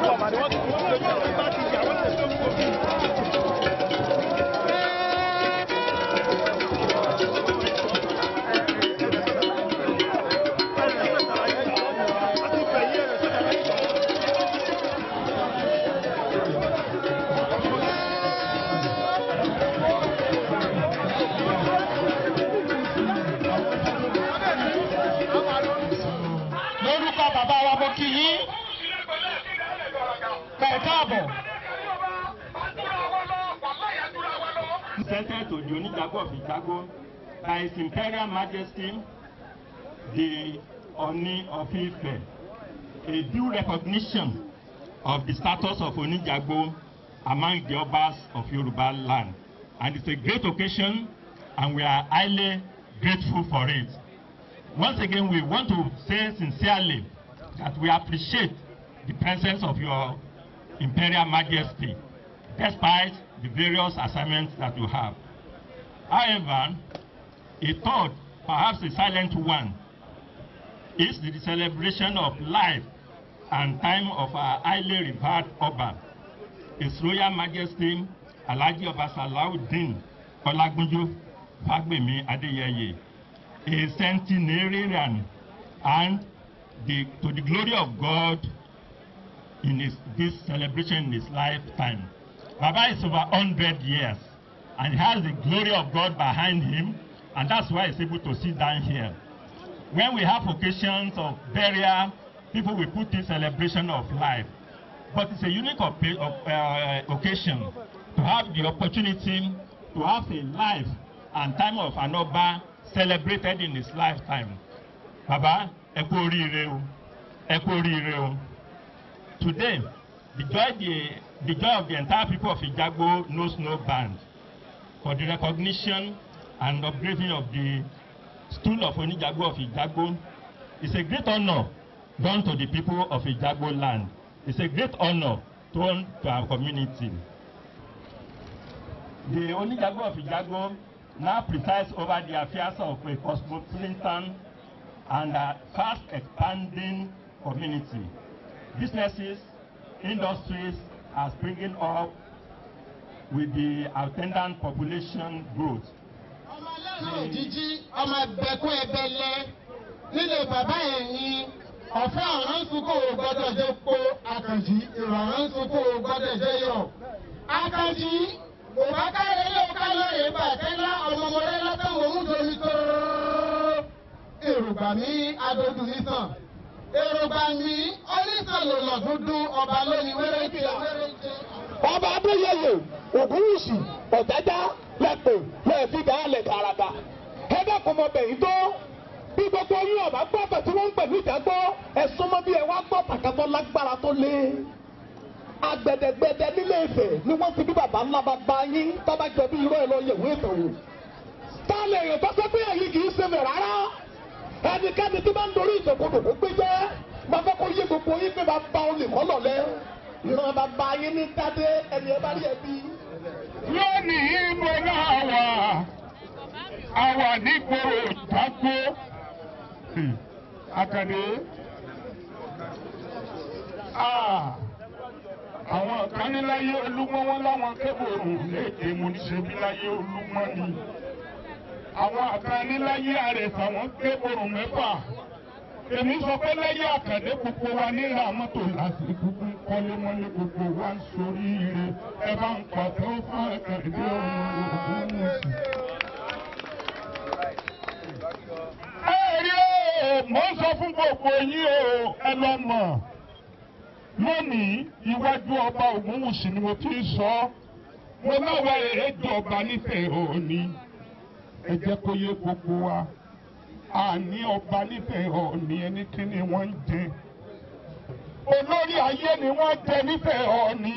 Presented to the Onijagbo of Ijagbo by His Imperial Majesty, the Oni of Ife, a due recognition of the status of Onijagbo among the Obas of Yoruba land. And it's a great occasion, and we are highly grateful for it. Once again, we want to say sincerely that we appreciate the presence of your Imperial Majesty, despite the various assignments that you have. However, a third, perhaps a silent one, is the celebration of life and time of our highly revered Oba, His Royal Majesty Alhaji Oba Salahuddin Olagunju Fagbemi Adeyeye, a centenarian, and to the glory of God in this celebration in his lifetime. Baba is over 100 years, and he has the glory of God behind him, and that's why he's able to sit down here. When we have occasions of burial, people will put in celebration of life. But it's a unique occasion to have the opportunity to have a life and time of an Oba celebrated in his lifetime. Baba, ẹ kú oríire o, ẹ kú oríire o. Today, the joy of the entire people of Ijagbo knows no bounds. For the recognition and upgrading of the stool of Onijagbo of Ijagbo, it's a great honor done to the people of Ijagbo land. It's a great honor done to our community. The Onijagbo of Ijagbo now presides over the affairs of a cosmopolitan and a fast expanding community. Businesses, industries are springing up with the attendant population growth. Bàbá Adéyẹyè Ògúnwùsì Ọ̀jájá lẹ́pẹ̀ lẹ́ẹ̀fídà alẹ̀ tààràtà. Ẹgbẹ́ kò mọ bẹ̀yìn tó bí gbogbo yín ọ̀bá gbọ́ bẹ̀ tí wọ́n ń pẹ̀lú Ìjàgbó ẹ̀sùn mọ́ bí ẹ wá gbọ́ pàkàtọ́ lágbára tó lé. Agbẹ̀dẹ̀gbẹ̀dẹ̀ nílé Ifẹ̀ ni wọ́n ti bí bàbá ńlá bàbá yín tọ́ba jọ bí irọ́ ẹ̀ lọ yẹ̀wò Ifẹ̀ wò. Táàlẹ̀ èèyàn tó sọ pé ẹ̀yin kì í ṣe mẹ̀ rárá. Ẹnikẹ́ni tí bá ń dorí ìṣòkodò kó gbé jẹ́ máa fẹ́ kó yé gbogbo yín pé bàbá olè kọ́ lọ̀lẹ́. Ìran bàbá yín ní Tádé ẹni ẹ bá rí ẹbí. Lónìí mo náà àwà nígboro Ìjàgbó. Àkàndé. Àwọn kan ní láyé Olúmọ́ wọn láwọn kébòrò léde mo ní ṣe bí láyé Olúmọ́ ni. Àwọn kan ní láyé Àrẹ̀sà wọn kébòrò mẹ́fà. Èmi sọ pé lẹ́yìn Àkàndé gbogbo wa nílà mọ́tò láti gbogbo kọ́lé mọ́lé gbogbo wa ń sorí ire. Ẹ bá ń pàtó fún Àkàndé Ògúnwùsì. Mo ń sọ fún gbogbo yín o, ẹ lọ mọ̀. Lónìí, iwájú ọba Ògúnwùsì ni mo ti ń sọ. Mo náwó èjọba nífẹ̀ẹ́ Ọọ̀ni. Ẹ jẹ́ kó yé gbogbo wa. Àní ọba nífẹ̀ẹ́ Ọọ̀ni ẹni kí ni wọ́n ń jẹ. Olórí ayé ni wọ́n jẹ nífẹ̀ẹ́ Ọọ̀ni.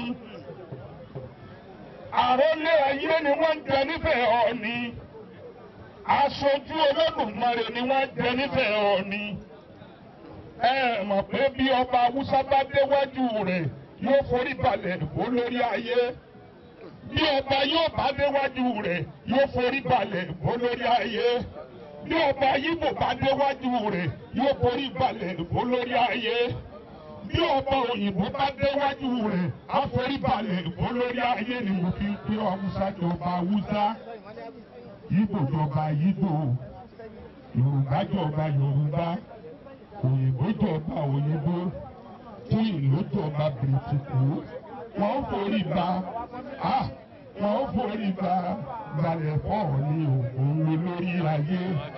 Àrólé ayé ni wọ́n jẹ nífẹ̀ẹ́ Ọọ̀ni. Aṣojú Olódùmarè ni wọ́n jẹ nífẹ̀ẹ́ Ọọ̀ni. Ẹ mọ̀ pé bí ọba Awúsá bá déwájú rẹ̀ yóò forí balẹ̀ olórí ayé. Bí ọba yóò bá déwájú rẹ̀ yóò forí balẹ̀ olórí ayé. Bí ọba Yíbò bá déwájú rẹ̀ yóò forí balẹ̀ olórí ayé. bí ọba òyìnbó bá déwájú rẹ̀ àforíbalẹ̀ olórí ayé ni mo fi ń pé Haúsá jọba Haúsá, Ìgbò jọba Ìgbò, Yorùbá jọba Yorùbá, òyìnbó jọba òyìnbó, fún ìlú jọba bìrìtìkù. Wọ́n forí ba wọ́n forí ba gbalẹ̀ fọ́ọ̀ ní òun lórí ayé.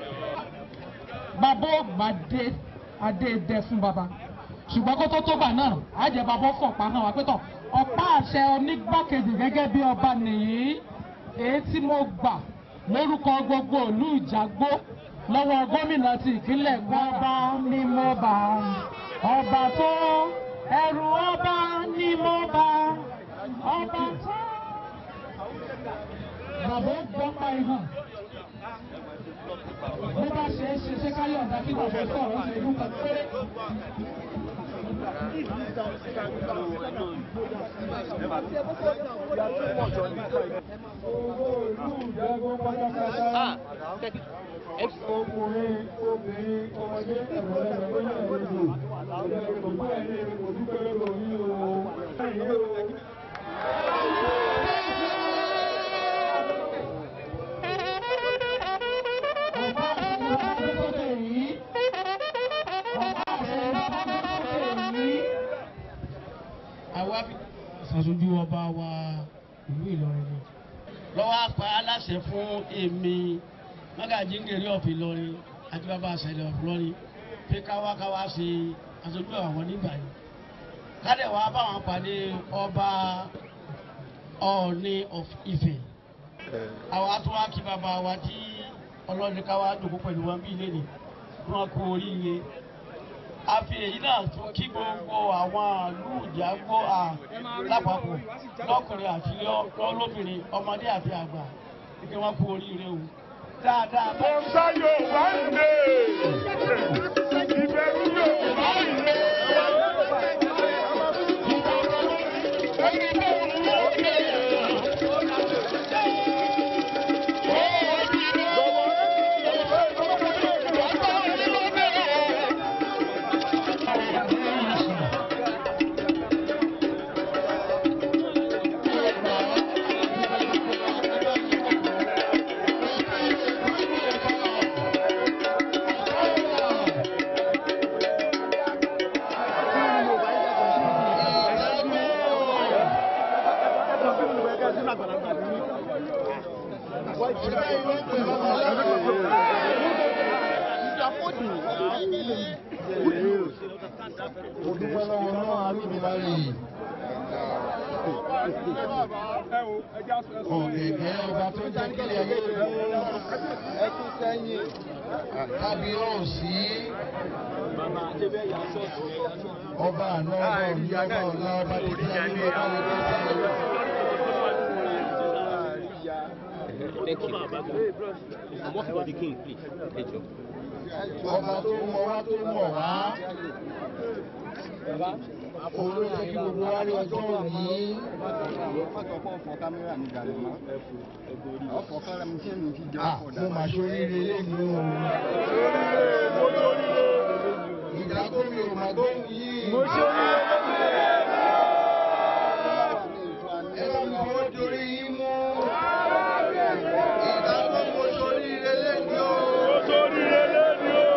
Bàbá ògbà adé dẹ fún bàbá, ṣùgbọ́n kó tó gbà náà àjẹ́ bàbá fọ̀pá hàn wá pé tán ọ̀pá àṣẹ onígbákejì gẹ́gẹ́ bí ọba nìyí, èyí tí mo gbà lórúkọ gbogbo ìlú Ìjàgbó lọ́wọ́ gómìnà ti ìpínlẹ̀ Kwara ni mo bá, ọba tó ẹrù ọba ni mo bá, ọba tó. Bàbá gbọ́ pa ihàn. Bó bá ṣe é ṣe káyọ̀ ọ̀dà kí bàbá sọ̀rọ̀ ṣe ìlú kan péré. Ọkùnrin, obìnrin, ọmọdé, ẹ̀rọ̀lẹ́ Ṣàṣojú ọba wa ìlú Ìlọrin ni. Lọ́wọ́ apá aláṣẹ fún èmi Mágàjí Ngèrè of Ìlọrin àti bàbá àṣẹlẹ̀ of Ìlọrin pé káwá ṣe aṣojú àwọn nígbà yìí. Kádẹ̀ wá báwọn pàdé ọba Ọọ̀ni of Ifẹ̀. Àwọn atúwá kí bàbá wa tí ọlọ́run káwá dòkó pẹ̀lú wọn bí ilé ni wọ́n kú oríire. A fi èyí náà tún kí gbogbo àwọn ìlú Ìjàgbó lápapọ̀ lọ́kùnrin àti lọ́lọ́bìnrin, ọmọdé àti àgbà kí wọ́n kú oríire o. Dáadáa. Mo ń sá Yorùbá ìlé, ìbẹ̀rù Yorùbá ìlé. Ọ̀gẹ̀gẹ̀ ọba tó jẹ́ kí ayé ẹkún sẹ́yìn kábíyèsí ọba àná ọba òní ọba ọ̀la ọba títí ayé ọba lọ́dún ọba tó mọ wá tó mọ̀ wá. Òun ló jẹ́ kí gbogbo wa rí ọjọ́ òní. Mo máa ṣoríire lẹ́nu o. Ìjàgbó mi ò máa gbóhùn yìí. Mo ṣoríire lẹ́nu. Ẹ bá mi fọwọ́ dorí yín mú. Ìjàgbó mo ṣoríire lẹ́nu o. Mo ṣoríire lẹ́nu o.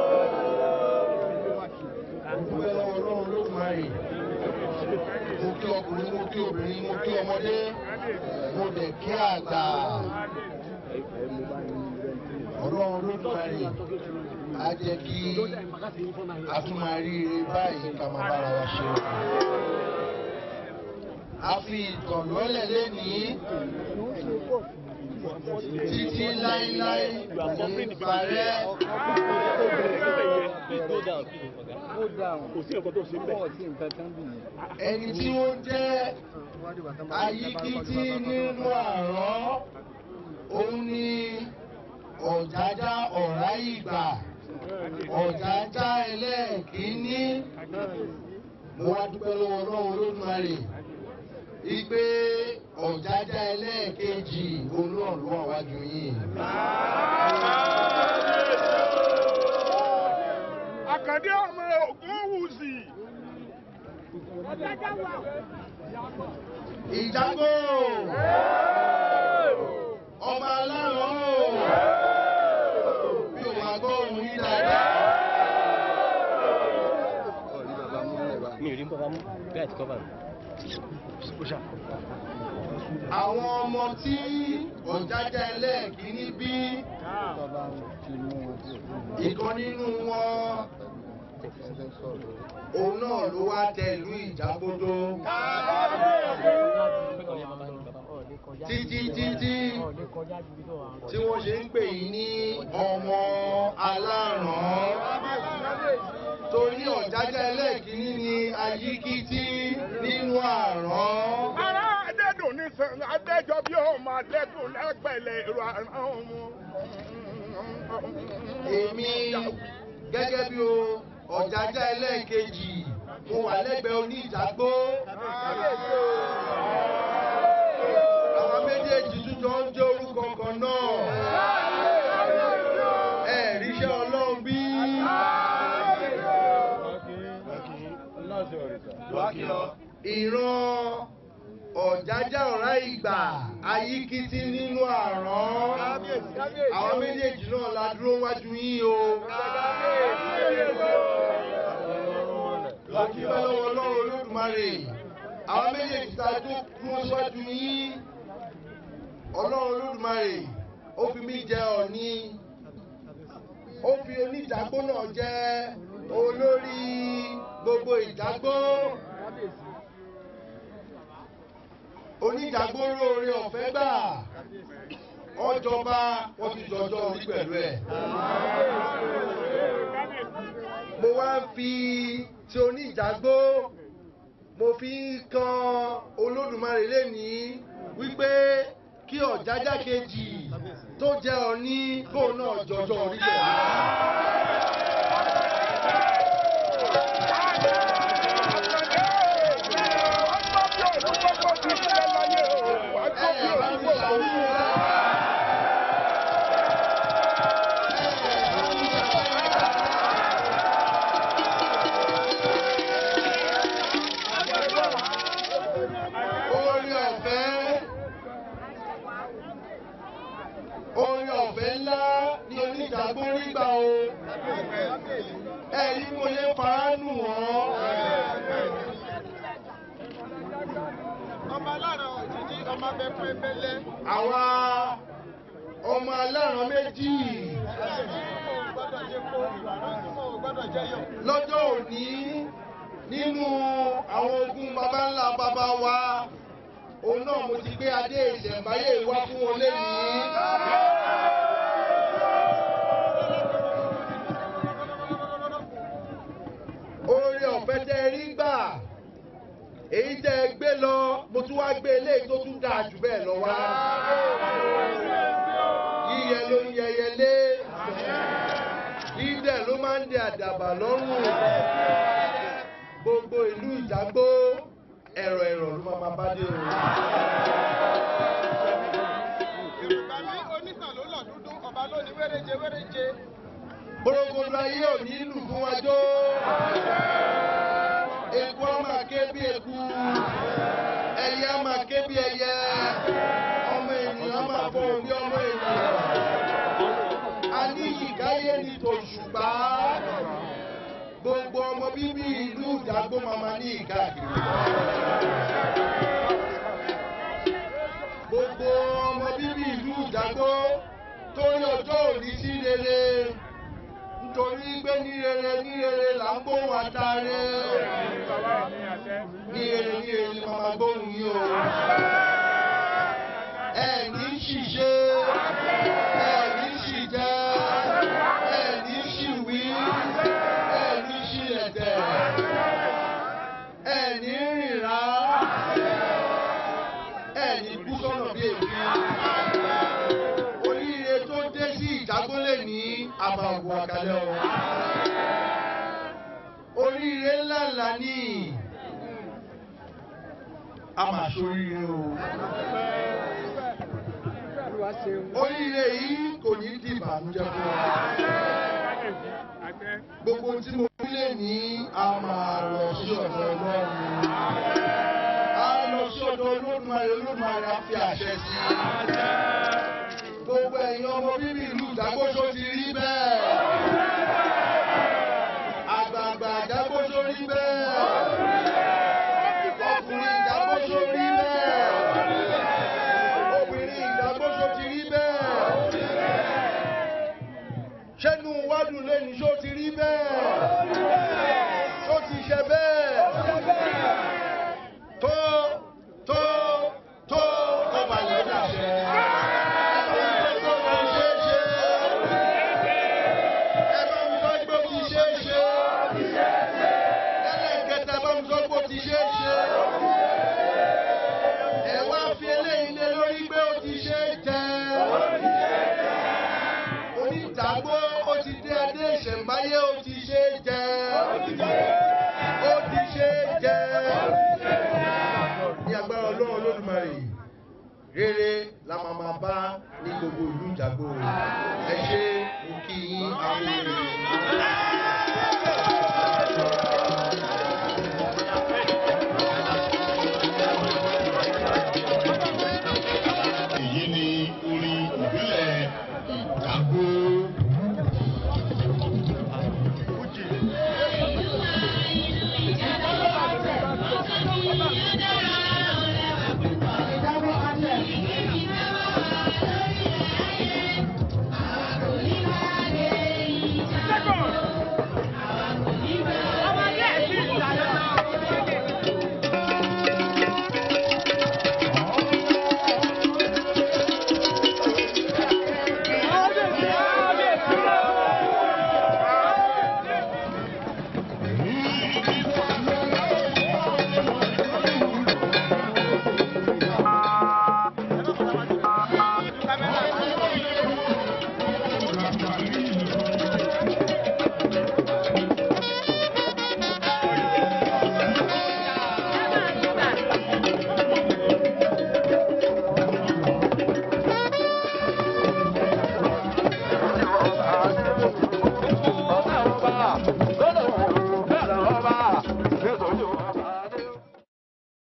Mo kí ọkùnrin, mo kí obìnrin, mo kí ọmọdé, mo dẹ̀ kí àgbà. Ọlọ́run Olódùmarè á jẹ́ kí a tún máa rí ire báyìí ká máa bára wa ṣe. A fi ìtàn lọ́lẹ̀ lénìí títí láíláí ní parẹ́. Ẹni tí ó jẹ́ ayíkítí nínú àrọ́, òun ni Ọ̀jájá ọ̀rá ìgbà, Ọ̀jájá ẹlẹ́ẹ̀kíní. Mo wá dúpẹ́ lọ́wọ́ Ọlọ́run Olódùmarè ìgbé Ọ̀jájá ẹlẹ́ẹ̀kejì olóòlù àwájú yìí. Àkàndé ọmọ Ògúnwùsì Ijagbo ọba alárọ̀ bí o máa gbọ́ ohun ní dáadáa. Mi ò rí bàbá mú bẹ́ẹ̀ tí kọ́ bá mi. Àwọn ọmọ tí Ọ̀jájá ẹlẹ́ẹ̀kíní bí ìkan nínú wọn òun náà ló wá tẹ ìlú Ìjágbódó títí tí wọ́n ṣe ń pè yín ní ọmọ aláràn torí Ọ̀jájá ẹlẹ́ẹ̀kíní ni ayíkítí nínú àrán. Adédùn ní sàn Adéjọ bí ó máa dẹ́kun lẹ́gbẹ̀lẹ̀ èrò àrán wọn. Èmi gẹ́gẹ́ bí Ọ̀jájá ẹlẹ́ẹ̀kejì mo wà lẹ́gbẹ̀ẹ́ Oníjàgbó. Àwọn méjèèjì tún jọ ń jẹ́ orúkọ kan náà. Ẹ̀ríṣẹ́ Ọlọ́run bí. Ìran Ọ̀jájá ọ̀rá ìgbà ayíkítí nínú àrán. Àwọn méjèèjì náà la dúró wájú yín o. Lọ́kìbá lọ́wọ́ Ọlọ́run Olódùmarè. Àwọn méjèèjì tá a tó dúró síwájú yín. Ọlọ́run Olódùmarè ó fi mí jẹ Ọ̀ọ̀ni. Ó fi Oníjàgbó náà jẹ olórí gbogbo Ìjágbó. Oníjàgbó róore ọ̀fẹ́ gbà. Ọjọba wọ́n ti jọjọ́ orí pẹ̀lú ẹ̀. Mo wá ń fi ti Oníjàgbó mo fi ń kan Olódùmarè lénìí wípé kí Ọ̀jájá kejì tó jẹ́ Ọ̀ọ̀ni kóun náà jọjọ́ orí pẹ̀lú ẹ̀. Oore ọ̀fẹ́ ńlá ni Oníjàgbó rí gbà o. Ẹ̀rí mo lè fàánù wọ́n. Ọmọ aláràn òjijì ọmọ abẹ́fún ebélé. Àwa ọmọ aláràn méjì. Lọ́jọ́ òní nínú àwọn ogun baba ńlá baba wa. Òun náà mo ti gbé adé ìṣẹ̀mbáyé wá fún wọn lénìí. Oore ọ̀fẹ́ tẹ́ rí gbà. Èyí tẹ́ gbé lọ, mo tún wá gbé eléyìí tó tún dáa jù bẹ́ẹ̀ lọ wá. Yíyẹ ló ń yẹyẹlé. Dídẹ̀ ló máa ń dẹ àdàbà lọ́rùn. Gbogbo ìlú Ìjágbó. Ẹ̀rọ ló máa bá dé o. Yorùbá ní onítàn ló lọ dúdú, ọba ló ní wéréje wéréje. Borogodo ayé ò ní lù fún wa jó. Eku á máa ké bí eku. Ẹyẹ á máa ké bí ẹyẹ. Ọmọ ènìyàn máa fọhùn bí ọmọ ènìyàn. A ní ìkáyé ní tòṣùpá. Gbogbo ọmọ bíbí ìlú Ìjágbó màmá ní ìkáàkiri. Gbogbo ọmọ bíbí ìlú Ìjágbó tó ní ọjọ́ òní sí rere. Nítorí pé ní rere là ń gbóhùn àtàrẹ. Ní rere ni màmá gbóhùn yìí o. Ẹ ní ṣìṣe, ẹ ní ṣìjẹ, ẹ ní ṣìwí. Ẹni rìnrà, ẹni kú sọ́nà bí èmi. Oríire tó dé sí Ìjágbó ní àbàwò àkàlẹ̀ o. Oríire ńláńlá ní a máa ṣoríire o. Oríire yìí kò ní di ìbànújẹ́ fún wa. Gbogbo tí mo rí lẹ́ni a máa lọ sí ọ̀dọ̀ Ọlọ́run. A lọ sí ọ̀dọ̀ Olódùmarè á fi àṣẹ sí i. Gbogbo ẹ̀yin ọmọ bíbí ìlú Ìjàgbóso ti rí bẹ́ẹ̀. Àgbààgbà Ìjàgbóso rí bẹ́ẹ̀. Ọkùnrin Ìjàgbóso rí bẹ́ẹ̀. Obìnrin Ìjàgbóso ti rí bẹ́ẹ̀. Ṣẹ́nu wádùn lẹ́ni ṣó ti rí bẹ́ẹ̀. Ṣó ti ṣe bẹ́ẹ̀. Tó ọba yóò dàṣẹ. Onijagbo ó ti dé adé ìṣẹ̀mbáyé ó ti ṣe jẹ. Ó ti ṣe jẹ. Ní agbára Ọlọ́run Olódùmarè, rere la máa bá ní gbogbo ìlú Ìjàgbó. Ẹ ṣé, mo kí yín àwọn èrè.